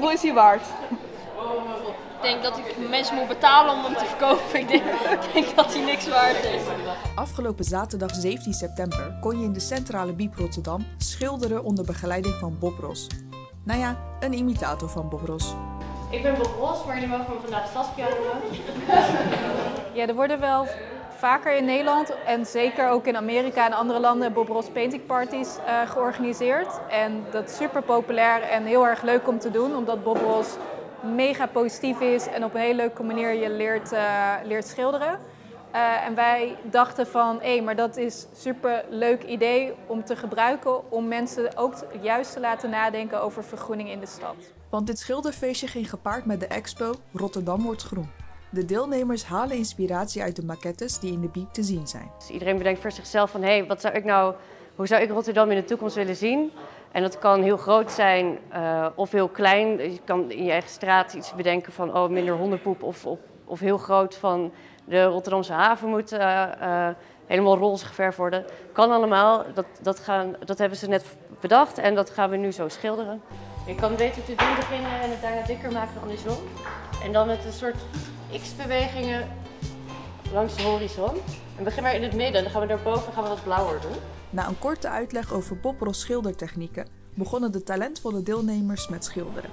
Hoeveel is hij waard? Ik denk dat ik mensen moet betalen om hem te verkopen. Ik denk dat hij niks waard is. Afgelopen zaterdag 17 september kon je in de centrale Biep Rotterdam schilderen onder begeleiding van Bob Ross. Nou ja, een imitator van Bob Ross. Ik ben Bob Ross, maar jullie mogen me vandaag Saskia noemen. Ja, er worden wel vaker in Nederland en zeker ook in Amerika en andere landen Bob Ross painting parties georganiseerd. En dat is super populair en heel erg leuk om te doen, omdat Bob Ross mega positief is en op een hele leuke manier je leert schilderen. En wij dachten van, maar dat is een super leuk idee om te gebruiken om mensen ook juist te laten nadenken over vergroening in de stad. Want dit schilderfeestje ging gepaard met de expo Rotterdam wordt groen. De deelnemers halen inspiratie uit de maquettes die in de Biep te zien zijn. Dus iedereen bedenkt voor zichzelf van, hoe zou ik Rotterdam in de toekomst willen zien? En dat kan heel groot zijn of heel klein. Je kan in je eigen straat iets bedenken van minder hondenpoep of heel groot van de Rotterdamse haven moet helemaal roze geverfd worden. Kan allemaal, dat hebben ze net bedacht en dat gaan we nu zo schilderen. Je kan beter te doen beginnen en het daarna dikker maken dan andersom. En dan met een soort X-bewegingen langs de horizon. En begin maar in het midden, dan gaan we daarboven wat blauwer doen. Na een korte uitleg over Bob Ross schildertechnieken begonnen de talentvolle deelnemers met schilderen.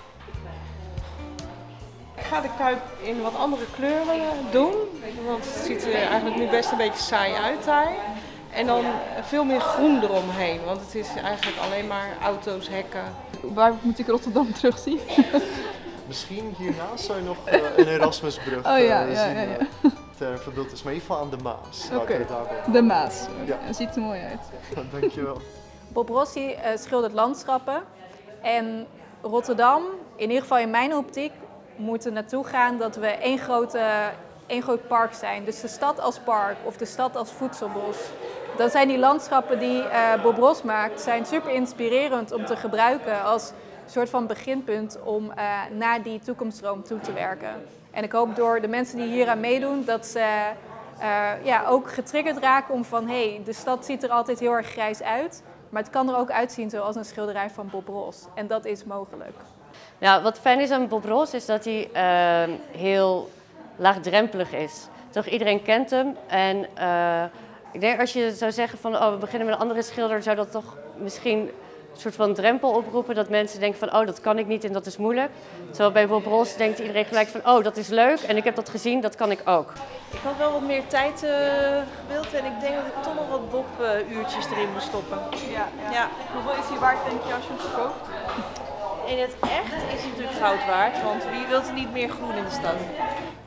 Ik ga de kuip in wat andere kleuren doen, want het ziet er eigenlijk nu best een beetje saai uit daar. En dan veel meer groen eromheen, want het is eigenlijk alleen maar auto's, hekken. Waar moet ik Rotterdam terugzien? Misschien hiernaast zou je nog een Erasmusbrug zien. Ter verbeelding, maar in ieder geval aan de Maas. Oké, de Maas. Ja. Het ziet er mooi uit. Dankjewel. Bob Ross schildert landschappen en Rotterdam, in ieder geval in mijn optiek, moet er naartoe gaan dat we één groot park zijn. Dus de stad als park of de stad als voedselbos. Dan zijn die landschappen die Bob Ross maakt, zijn super inspirerend om te gebruiken als soort van beginpunt om naar die toekomststroom toe te werken. En ik hoop door de mensen die hier aan meedoen dat ze ook getriggerd raken om van de stad ziet er altijd heel erg grijs uit. Maar het kan er ook uitzien zoals een schilderij van Bob Ross. En dat is mogelijk. Ja, wat fijn is aan Bob Ross is dat hij heel laagdrempelig is. Toch, iedereen kent hem. En ik denk als je zou zeggen van we beginnen met een andere schilder, zou dat toch misschien een soort van drempel oproepen. Dat mensen denken van dat kan ik niet en dat is moeilijk. Terwijl bij Bob Ross denkt iedereen gelijk van dat is leuk en ik heb dat gezien, dat kan ik ook. Ik had wel wat meer tijd gewild en ik denk dat ik toch nog wat Bob-uurtjes erin moet stoppen. Ja. Hoeveel is hij waard denk je als je hem verkoopt? In het echt is hij natuurlijk goud waard, want wie wil er niet meer groen in de stad?